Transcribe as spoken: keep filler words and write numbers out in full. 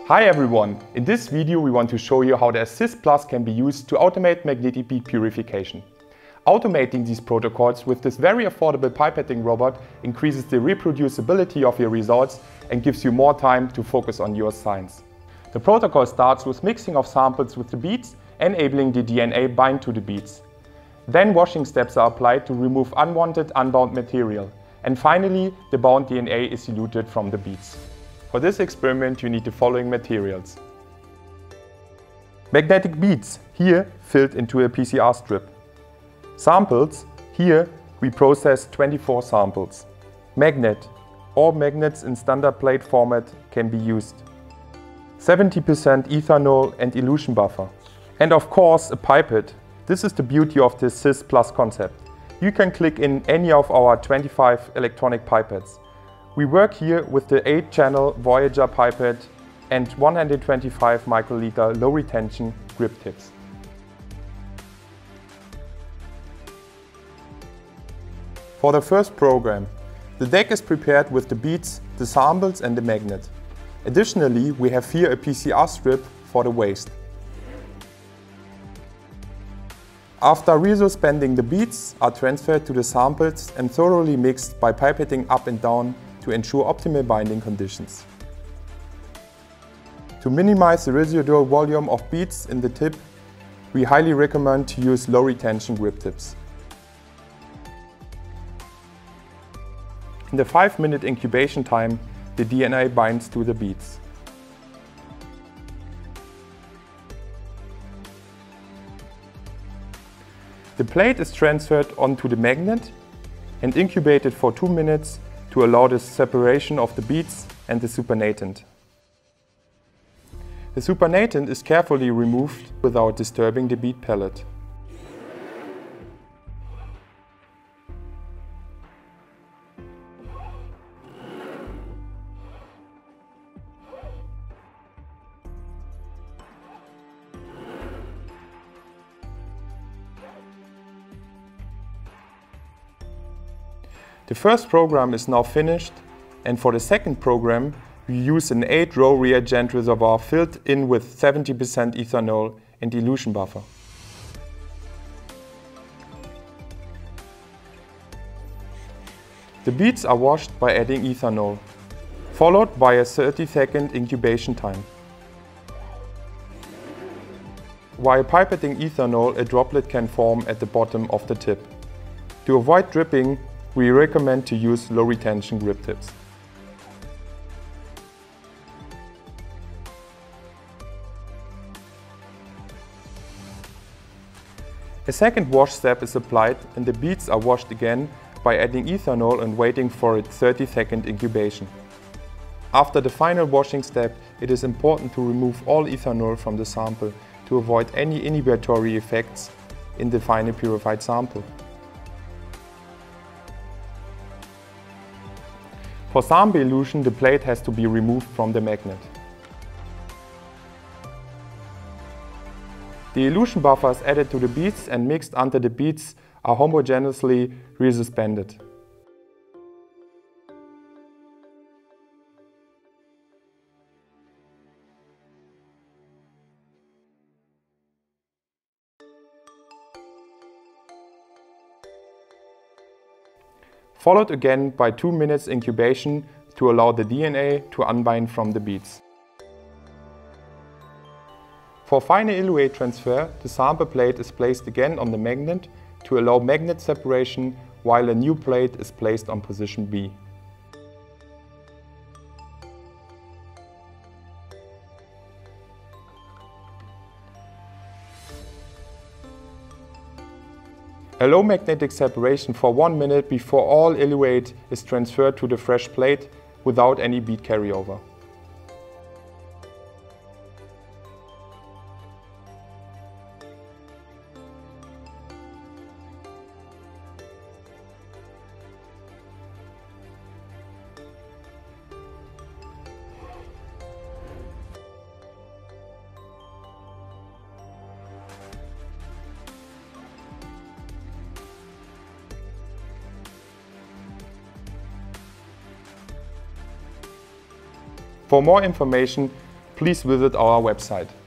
Hi everyone! In this video we want to show you how the Assist Plus can be used to automate magnetic bead purification. Automating these protocols with this very affordable pipetting robot increases the reproducibility of your results and gives you more time to focus on your science. The protocol starts with mixing of samples with the beads, enabling the D N A bind to the beads. Then washing steps are applied to remove unwanted unbound material. And finally, the bound D N A is eluted from the beads. For this experiment you need the following materials. Magnetic beads, here filled into a P C R strip. Samples, here we process twenty-four samples. Magnet, all magnets in standard plate format can be used. seventy percent ethanol and elution buffer. And of course a pipette. This is the beauty of the Assist Plus concept. You can click in any of our twenty-five electronic pipettes. We work here with the eight channel VOYAGER pipette and one hundred twenty-five microliter low retention grip tips. For the first program, the deck is prepared with the beads, the samples and the magnet. Additionally, we have here a P C R strip for the waste. After resuspending, the beads are transferred to the samples and thoroughly mixed by pipetting up and down to ensure optimal binding conditions. To minimize the residual volume of beads in the tip, we highly recommend to use low retention grip tips. In the five minute incubation time, the D N A binds to the beads. The plate is transferred onto the magnet and incubated for two minutes to allow the separation of the beads and the supernatant. The supernatant is carefully removed without disturbing the bead pellet. The first program is now finished, and for the second program we use an eight row reagent reservoir filled in with seventy percent ethanol and elution buffer. The beads are washed by adding ethanol, followed by a thirty second incubation time. While pipetting ethanol, a droplet can form at the bottom of the tip. To avoid dripping, we recommend to use low retention grip tips. A second wash step is applied and the beads are washed again by adding ethanol and waiting for a thirty second incubation. After the final washing step, it is important to remove all ethanol from the sample to avoid any inhibitory effects in the final purified sample. For sample elution, the plate has to be removed from the magnet. The elution buffer is added to the beads and mixed until the beads are homogeneously resuspended. Followed again by two minutes incubation to allow the D N A to unbind from the beads. For final eluate transfer, the sample plate is placed again on the magnet to allow magnet separation, while a new plate is placed on position B. Allow magnetic separation for one minute before all eluate is transferred to the fresh plate without any bead carryover. For more information, please visit our website.